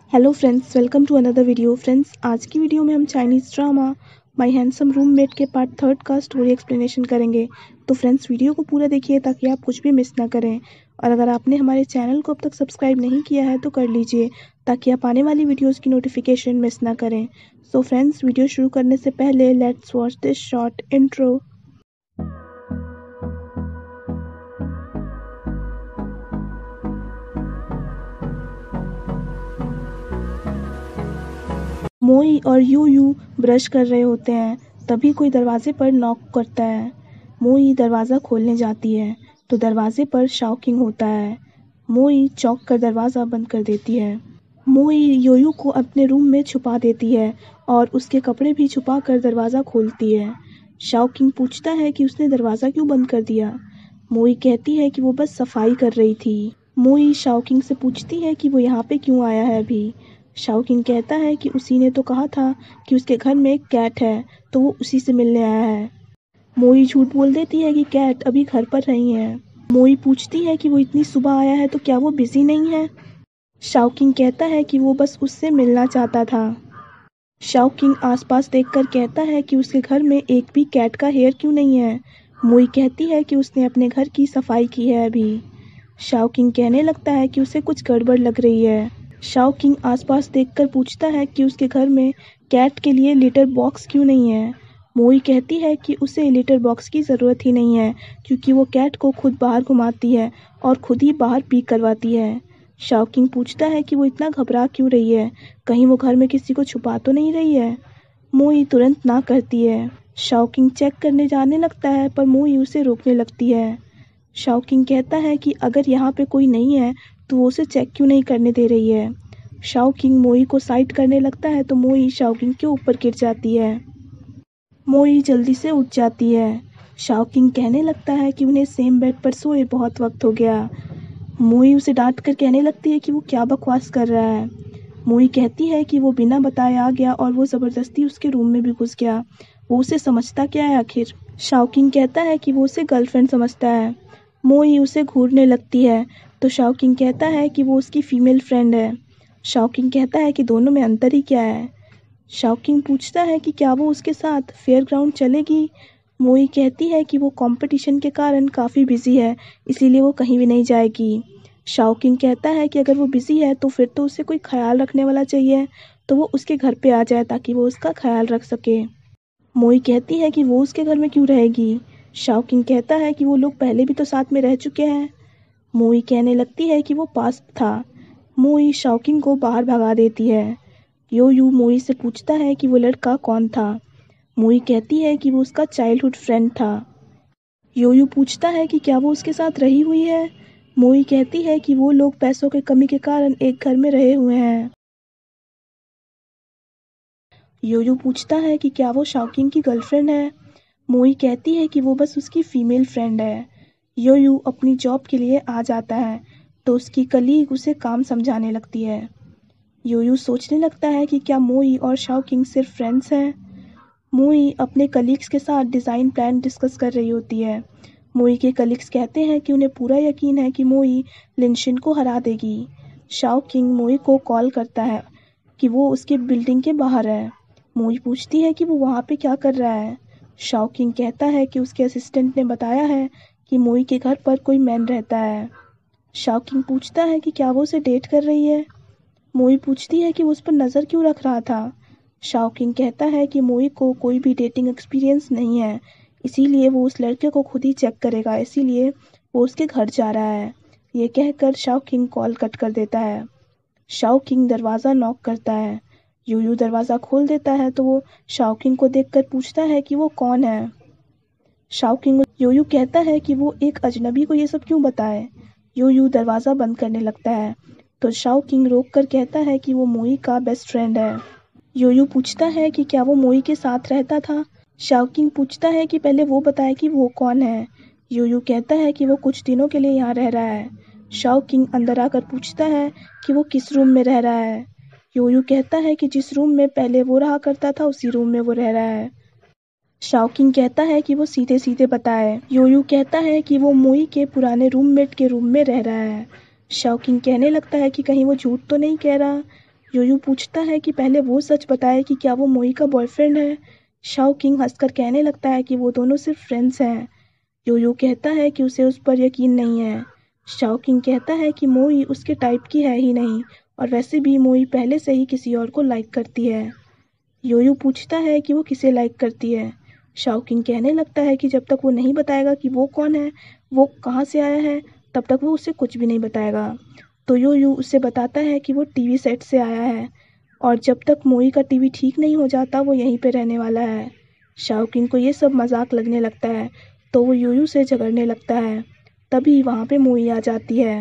Hello friends, welcome to another video. Friends, आज की video में हम Chinese drama my handsome roommate के पार्ट 3 का स्टोरी एक्सप्लेनेशन करेंगे। तो फ्रेंड्स, वीडियो को पूरा देखिए ताकि आप कुछ भी मिस ना करें। और अगर आपने हमारे चैनल को अब तक सब्सक्राइब नहीं किया है तो कर लीजिए ताकि आप आने वाली वीडियोज़ की नोटिफिकेशन मिस ना करें। सो फ्रेंड्स, वीडियो शुरू करने से पहले let's watch this short intro. मोई और यू ब्रश कर रहे होते हैं, तभी कोई दरवाजे पर नॉक करता है। मोई दरवाज़ा खोलने जाती है तो दरवाजे पर शाओकिंग होता है। मोई चौंक कर दरवाज़ा बंद कर देती है। मोई योयू को अपने रूम में छुपा देती है और उसके कपड़े भी छुपा कर दरवाज़ा खोलती है। शाओकिंग पूछता है कि उसने दरवाज़ा क्यों बंद कर दिया। मोई कहती है कि वो बस सफाई कर रही थी। मोई शाओकिंग से पूछती है कि वो यहाँ पे क्यों आया है अभी। शाओकिंग कहता है कि उसी ने तो कहा था कि उसके घर में एक कैट है, तो वो उसी से मिलने आया है। मोई झूठ बोल देती है कि कैट अभी घर पर नहीं है। मोई पूछती है कि वो इतनी सुबह आया है तो क्या वो बिजी नहीं है। शाओकिंग कहता है कि वो बस उससे मिलना चाहता था। शाओकिंग आसपास देखकर कहता है कि उसके घर में एक भी कैट का हेयर क्यों नहीं है। मोई कहती है कि उसने अपने घर की सफाई की है अभी। शाओकिंग कहने लगता है कि उसे कुछ गड़बड़ लग रही है। शाओकिंग आसपास देखकर पूछता है कि उसके घर में कैट के लिए लिटर बॉक्स क्यों नहीं है। मोई कहती है कि उसे लिटर बॉक्स की ज़रूरत ही नहीं है क्योंकि वो कैट को खुद बाहर घुमाती है और खुद ही बाहर पी करवाती है। शाओकिंग पूछता है कि वो इतना घबरा क्यों रही है, कहीं वो घर में किसी को छुपा तो नहीं रही है। मोई तुरंत ना करती है। शाओकिंग चेक करने जाने लगता है पर मोई उसे रोकने लगती है। शाओकिंग कहता है कि अगर यहाँ पे कोई नहीं है तो वो उसे चेक क्यों नहीं करने दे रही है। शाओकिंग मोई को साइड करने लगता है तो मोई शाओकिंग के ऊपर गिर जाती है। मोई जल्दी से उठ जाती है। शाओकिंग कहने लगता है कि उन्हें सेम बेड पर सोए बहुत वक्त हो गया। मोई उसे डांट कर कहने लगती है कि वो क्या बकवास कर रहा है। मोई कहती है कि वो बिना बताए आ गया और वो ज़बरदस्ती उसके रूम में भी घुस गया। वो उसे समझता क्या है आखिर। शाओकिंग कहता है कि वो उसे गर्लफ्रेंड समझता है। मोई उसे घूरने लगती है तो शाओकिंग कहता है कि वो उसकी फीमेल फ्रेंड है। शाओकिंग कहता है कि दोनों में अंतर ही क्या है। शाओकिंग पूछता है कि क्या वो उसके साथ फेयर ग्राउंड चलेगी। मोई कहती है कि वो कंपटीशन के कारण काफ़ी बिजी है, इसीलिए वो कहीं भी नहीं जाएगी। शाओकिंग कहता है कि अगर वो बिजी है तो फिर तो उसे कोई ख्याल रखने वाला चाहिए, तो वो उसके घर पे आ जाए ताकि वो उसका ख्याल रख सके। मोई कहती है कि वो उसके घर में क्यों रहेगी। शाओकिंग कहता है कि वो लोग पहले भी तो साथ में रह चुके हैं। मोई कहने लगती है कि वो पास्ट था। मोई शाओकिंग को बाहर भगा देती है। योयू मोई से पूछता है कि वो लड़का कौन था। मोई कहती है कि वो उसका चाइल्डहुड फ्रेंड था। योयू पूछता है कि क्या वो उसके साथ रही हुई है। मोई कहती है कि वो लोग पैसों की कमी के कारण एक घर में रहे हुए हैं। योयू पूछता है कि क्या वो शाओकिंग की गर्लफ्रेंड है। मोई कहती है कि वो बस उसकी फीमेल फ्रेंड है। योयू अपनी जॉब के लिए आ जाता है तो उसकी कलीग उसे काम समझाने लगती है। योयू सोचने लगता है कि क्या मोई और शाओकिंग सिर्फ फ्रेंड्स हैं। मोई अपने कलीग्स के साथ डिज़ाइन प्लान डिस्कस कर रही होती है। मोई के कलीग्स कहते हैं कि उन्हें पूरा यकीन है कि मोई लिनशिन को हरा देगी। शाओकिंग मोई को कॉल करता है कि वो उसके बिल्डिंग के बाहर है। मोई पूछती है कि वो वहाँ पे क्या कर रहा है। शाओकिंग कहता है कि उसके असिस्टेंट ने बताया है कि मोई के घर पर कोई मैन रहता है। शाओकिंग पूछता है कि क्या वो उसे डेट कर रही है। मोई पूछती है कि वो उस पर नज़र क्यों रख रहा था। शाओकिंग कहता है कि मोई को कोई भी डेटिंग एक्सपीरियंस नहीं है, इसीलिए वो उस लड़के को खुद ही चेक करेगा, इसीलिए वो उसके घर जा रहा है। ये कहकर शाओकिंग कॉल कट कर देता है। शाओकिंग दरवाज़ा नॉक करता है। यूयू दरवाज़ा खोल देता है तो वो शाओकिंग को देखकर पूछता है कि वो कौन है। शाओकिंग यूयू कहता है कि वो एक अजनबी को ये सब क्यों बताए। यूयू दरवाज़ा बंद करने लगता है तो शाओकिंग रोक कर कहता है कि वो मोई का बेस्ट फ्रेंड है। योयू पूछता है कि क्या वो मोई के साथ रहता था। शाओकिंग पूछता है कि पहले वो बताए कि वो कौन है। योयू कहता है कि वो कुछ दिनों के लिए यहाँ रह रहा है। शाओकिंग अंदर आकर पूछता है कि वो किस रूम में रह रहा है। योयू कहता है कि जिस रूम में पहले वो रहा करता था उसी रूम में वो रह रहा है। शाओकिंग कहता है कि वो सीधे सीधे बताए। योयू कहता है कि वो मोई के पुराने रूममेट के रूम में रह रहा है। शाओकिंग कहने लगता है कि कहीं वो झूठ तो नहीं कह रहा। योयू पूछता है कि पहले वो सच बताए कि क्या वो मोई का बॉयफ्रेंड है। शाओ किंग हंसकर कहने लगता है कि वो दोनों सिर्फ फ्रेंड्स हैं। योयू कहता है कि उसे उस पर यकीन नहीं है। शाओ किंग कहता है कि मोई उसके टाइप की है ही नहीं, और वैसे भी मोई पहले से ही किसी और को लाइक करती है। योयू पूछता है कि वो किसे लाइक करती है। शाओ किंग कहने लगता है कि जब तक वो नहीं बताएगा कि वो कौन है, वो कहाँ से आया है, तब तक वो उसे कुछ भी नहीं बताएगा। तो योयू उसे बताता है कि वो टीवी सेट से आया है, और जब तक मोई का टीवी ठीक नहीं हो जाता वो यहीं पे रहने वाला है। शाओ किंग को ये सब मजाक लगने लगता है, तो वो योयू से झगड़ने लगता है। तभी वहाँ पे मोई आ जाती है।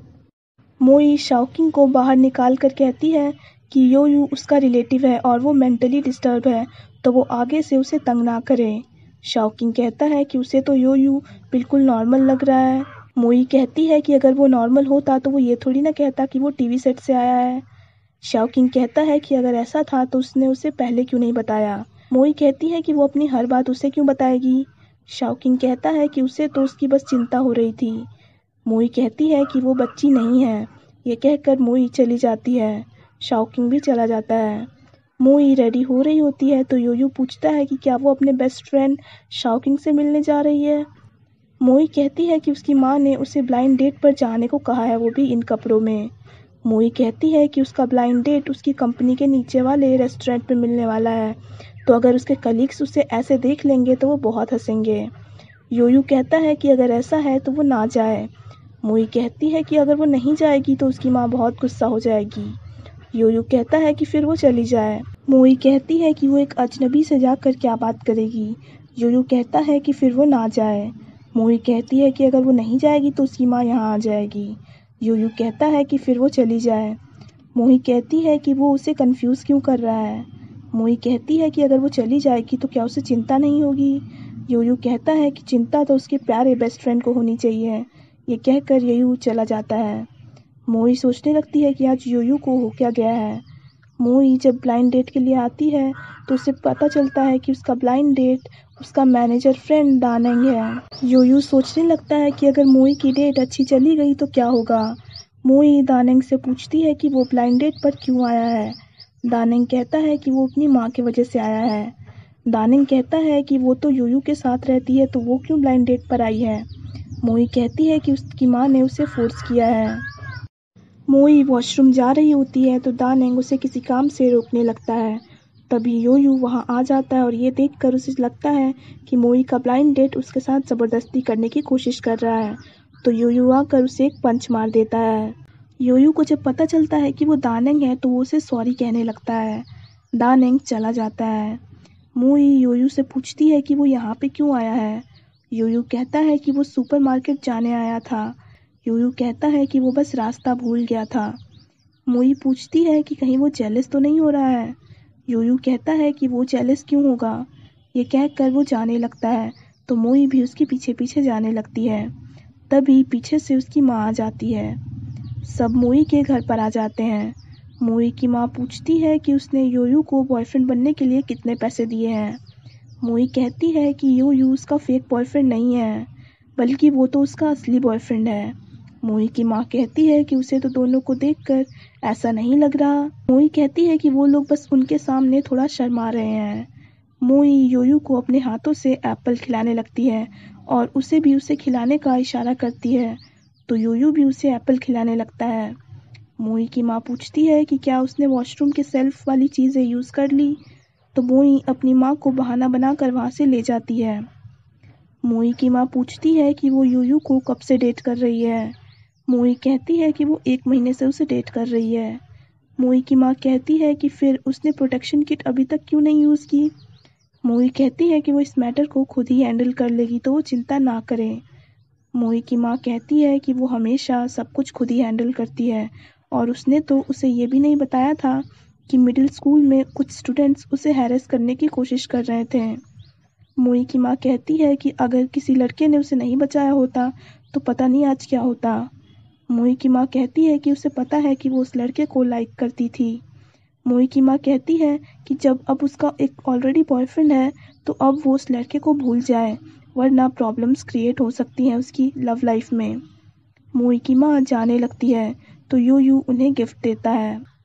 मोई शाओकिंग को बाहर निकाल कर कहती है कि योयू उसका रिलेटिव है और वो मेंटली डिस्टर्ब है, तो वो आगे से उसे तंग ना करे। शाओकिंग कहता है कि उसे तो योयू बिल्कुल नॉर्मल लग रहा है। मोई कहती है कि अगर वो नॉर्मल होता तो वो ये थोड़ी ना कहता कि वो टीवी सेट से आया है। शाओकिंग कहता है कि अगर ऐसा था तो उसने उसे पहले क्यों नहीं बताया। मोई कहती है कि वो अपनी हर बात उसे क्यों बताएगी। शाओकिंग कहता है कि उसे तो उसकी बस चिंता हो रही थी। मोई कहती है कि वो बच्ची नहीं है। ये कहकर मोई चली जाती है। शाओकिंग भी चला जाता है। मोई रेडी हो रही होती है तो योयू पूछता है कि क्या वो अपने बेस्ट फ्रेंड शाओकिंग से मिलने जा रही है। मोई कहती है कि उसकी माँ ने उसे ब्लाइंड डेट पर जाने को कहा है, वो भी इन कपड़ों में। मोई कहती है कि उसका ब्लाइंड डेट उसकी कंपनी के नीचे वाले रेस्टोरेंट में मिलने वाला है, तो अगर उसके कलीग्स उसे ऐसे देख लेंगे तो वो बहुत हंसेंगे। योयू कहता है कि अगर ऐसा है तो वो ना जाए। मोई कहती है कि अगर वो नहीं जाएगी तो उसकी माँ बहुत गुस्सा हो जाएगी। योयू कहता है कि फिर वो चली जाए। मोई कहती है कि वो एक अजनबी से जाकर क्या बात करेगी। योयू कहता है कि फिर वो ना जाए। मोई कहती है कि अगर वो नहीं जाएगी तो उसकी माँ यहाँ आ जाएगी। योयू कहता है कि फिर वो चली जाए। मोई कहती है कि वो उसे कंफ्यूज क्यों कर रहा है। मोई कहती है कि अगर वो चली जाएगी तो क्या उसे चिंता नहीं होगी। योयू कहता है कि चिंता तो उसके प्यारे बेस्ट फ्रेंड को होनी चाहिए। ये कहकर योयू चला जाता है। मोई सोचने लगती है कि आज योयू को हो क्या गया है। मोई जब ब्लाइंड डेट के लिए आती है तो उसे पता चलता है कि उसका ब्लाइंड डेट उसका मैनेजर फ्रेंड दानेंग है। योयू सोचने लगता है कि अगर मोई की डेट अच्छी चली गई तो क्या होगा। मोई दानेंग से पूछती है कि वो ब्लाइंड डेट पर क्यों आया है। दानेंग कहता है कि वो अपनी माँ की वजह से आया है। दानेंग कहता है कि वो तो योयू के साथ रहती है तो वो क्यों ब्लाइंड डेट पर आई है। मोई कहती है कि उसकी माँ ने उसे फोर्स किया है। मोई वॉशरूम जा रही होती है तो दानेंग उसे किसी काम से रोकने लगता है। तभी योयू वहां आ जाता है और ये देखकर उसे लगता है कि मोई का ब्लाइंड डेट उसके साथ ज़बरदस्ती करने की कोशिश कर रहा है, तो योयू आकर उसे एक पंच मार देता है। योयू को जब पता चलता है कि वो दानेंग है तो वो उसे सॉरी कहने लगता है। दानेंग चला जाता है। मोई योयू से पूछती है कि वो यहाँ पे क्यों आया है। योयू कहता है कि वो सुपरमार्केट जाने आया था। योयू कहता है कि वो बस रास्ता भूल गया था। मोई पूछती है कि कहीं वो जेलस तो नहीं हो रहा है। योयू कहता है कि वो जेलस क्यों होगा। ये कहकर वो जाने लगता है तो मोई भी उसके पीछे पीछे जाने लगती है। तभी पीछे से उसकी माँ आ जाती है। सब मोई के घर पर आ जाते हैं। मोई की माँ पूछती है कि उसने योयू को बॉयफ्रेंड बनने के लिए कितने पैसे दिए हैं। मोई कहती है कि योयू उसका फेक बॉयफ्रेंड नहीं है, बल्कि वो तो उसका असली बॉयफ्रेंड है। मोई की माँ कहती है कि उसे तो दोनों को देखकर ऐसा नहीं लग रहा। मोई कहती है कि वो लोग बस उनके सामने थोड़ा शर्मा रहे हैं। मोई योयू को अपने हाथों से एप्पल खिलाने लगती है और उसे भी उसे खिलाने का इशारा करती है, तो योयू भी उसे एप्पल खिलाने लगता है। मोई की माँ पूछती है कि क्या उसने वॉशरूम के सेल्फ वाली चीज़ें यूज़ कर ली, तो मोई अपनी माँ को बहाना बनाकर वहाँ से ले जाती है। मोई की माँ पूछती है कि वो योयू को कब से डेट कर रही है। मोई कहती है कि वो 1 महीने से उसे डेट कर रही है। मोई की माँ कहती है कि फिर उसने प्रोटेक्शन किट अभी तक क्यों नहीं यूज़ की। मोई कहती है कि वो इस मैटर को खुद ही हैंडल कर लेगी, तो वो चिंता ना करे। मोई की माँ कहती है कि वो हमेशा सब कुछ खुद ही हैंडल करती है, और उसने तो उसे ये भी नहीं बताया था कि मिडिल स्कूल में कुछ स्टूडेंट्स उसे हैरेस करने की कोशिश कर रहे थे। मोई की माँ कहती है कि अगर किसी लड़के ने उसे नहीं बचाया होता तो पता नहीं आज क्या होता। मोई की माँ कहती है कि उसे पता है कि वो उस लड़के को लाइक करती थी। मोई की माँ कहती है कि जब अब उसका एक ऑलरेडी बॉयफ्रेंड है तो अब वो उस लड़के को भूल जाए, वरना प्रॉब्लम्स क्रिएट हो सकती हैं उसकी लव लाइफ में। मोई की माँ जाने लगती है तो योयू उन्हें गिफ्ट देता है।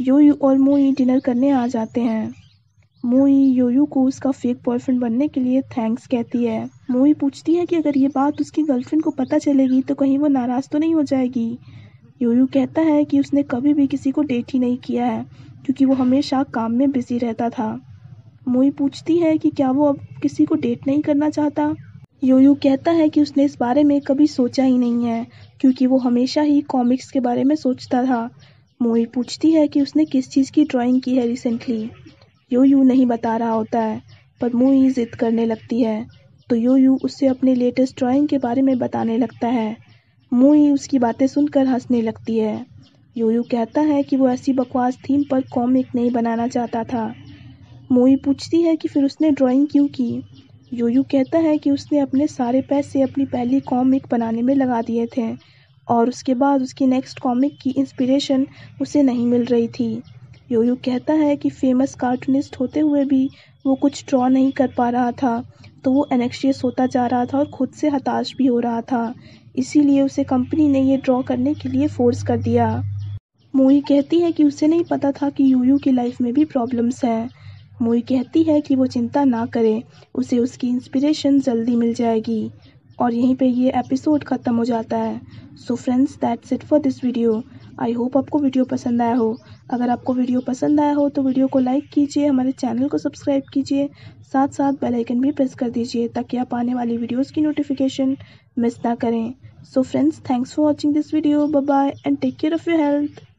योयू और मोई डिनर करने आ जाते हैं। मोई योयू को उसका फेक बॉयफ्रेंड बनने के लिए थैंक्स कहती है। मोई पूछती है कि अगर ये बात उसकी गर्लफ्रेंड को पता चलेगी तो कहीं वो नाराज तो नहीं हो जाएगी। योयू कहता है कि उसने कभी भी किसी को डेट ही नहीं किया है क्योंकि वो हमेशा काम में बिजी रहता था। मोई पूछती है कि क्या वो अब किसी को डेट नहीं करना चाहता। योयू कहता है कि उसने इस बारे में कभी सोचा ही नहीं है क्योंकि वो हमेशा ही कॉमिक्स के बारे में सोचता था। मोई पूछती है कि उसने किस चीज़ की ड्राइंग की है रिसेंटली। योयू नहीं बता रहा होता है पर मोई जिद करने लगती है तो योयू उससे अपने लेटेस्ट ड्राइंग के बारे में बताने लगता है। मोई उसकी बातें सुनकर हंसने लगती है। योयू कहता है कि वो ऐसी बकवास थीम पर कॉमिक नहीं बनाना चाहता था। मोई पूछती है कि फिर उसने ड्राइंग क्यों की। योयू कहता है कि उसने अपने सारे पैसे अपनी पहली कॉमिक बनाने में लगा दिए थे और उसके बाद उसकी नेक्स्ट कॉमिक की इंस्पिरेशन उसे नहीं मिल रही थी। योयू कहता है कि फेमस कार्टूनिस्ट होते हुए भी वो कुछ ड्रॉ नहीं कर पा रहा था तो वो एनेक्शियस होता जा रहा था और खुद से हताश भी हो रहा था, इसीलिए उसे कंपनी ने ये ड्रॉ करने के लिए फोर्स कर दिया। मोई कहती है कि उसे नहीं पता था कि योयू की लाइफ में भी प्रॉब्लम्स हैं। मोई कहती है कि वो चिंता ना करे, उसे उसकी इंस्पिरेशन जल्दी मिल जाएगी। और यहीं पे ये एपिसोड ख़त्म हो जाता है। So friends, that's it for this video. I hope आपको वीडियो पसंद आया हो। अगर आपको वीडियो पसंद आया हो तो वीडियो को लाइक कीजिए, हमारे चैनल को सब्सक्राइब कीजिए, साथ साथ बेल आइकन भी प्रेस कर दीजिए ताकि आप आने वाली वीडियोज़ की नोटिफिकेशन मिस ना करें। So friends, thanks for watching this video. Bye bye and take care of your health.